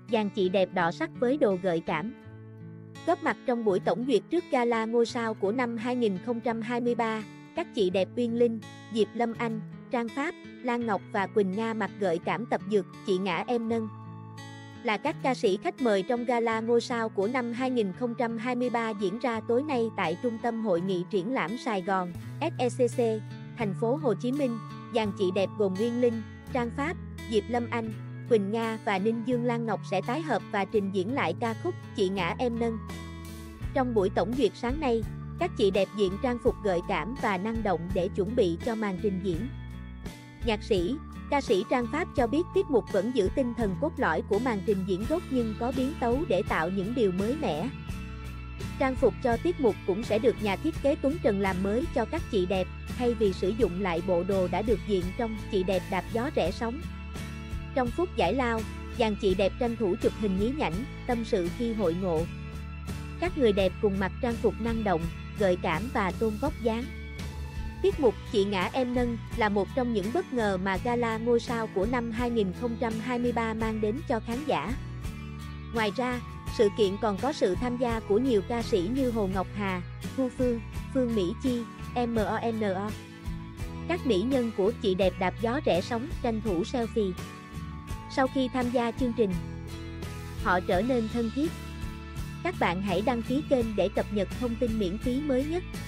dàn chị đẹp đọ sắc với đồ gợi cảm. Góp mặt trong buổi tổng duyệt trước gala ngôi sao của năm 2023, các chị đẹp Uyên Linh, Diệp Lâm Anh, Trang Pháp, Lan Ngọc và Quỳnh Nga mặc gợi cảm tập dượt Chị Ngã Em Nâng. Là các ca sĩ khách mời trong gala ngôi sao của năm 2023 diễn ra tối nay tại Trung tâm Hội nghị Triển lãm Sài Gòn, SECC, thành phố Hồ Chí Minh. Dàn chị đẹp gồm Uyên Linh, Trang Pháp, Diệp Lâm Anh, Quỳnh Nga và Ninh Dương Lan Ngọc sẽ tái hợp và trình diễn lại ca khúc Chị Ngã Em Nâng. Trong buổi tổng duyệt sáng nay, các chị đẹp diện trang phục gợi cảm và năng động để chuẩn bị cho màn trình diễn. Nhạc sĩ, ca sĩ Trang Pháp cho biết tiết mục vẫn giữ tinh thần cốt lõi của màn trình diễn gốc nhưng có biến tấu để tạo những điều mới mẻ. Trang phục cho tiết mục cũng sẽ được nhà thiết kế Tuấn Trần làm mới cho các chị đẹp, thay vì sử dụng lại bộ đồ đã được diện trong Chị Đẹp Đạp Gió Rẽ Sóng. Trong phút giải lao, dàn chị đẹp tranh thủ chụp hình nhí nhảnh, tâm sự khi hội ngộ. Các người đẹp cùng mặc trang phục năng động, gợi cảm và tôn vóc dáng. Tiết mục Chị Ngã Em Nâng là một trong những bất ngờ mà gala ngôi sao của năm 2023 mang đến cho khán giả. Ngoài ra, sự kiện còn có sự tham gia của nhiều ca sĩ như Hồ Ngọc Hà, Thu Phương, Phương Mỹ Chi, MONO. Các mỹ nhân của Chị Đẹp Đạp Gió Rẽ Sóng tranh thủ selfie. Sau khi tham gia chương trình, họ trở nên thân thiết. Các bạn hãy đăng ký kênh để cập nhật thông tin miễn phí mới nhất.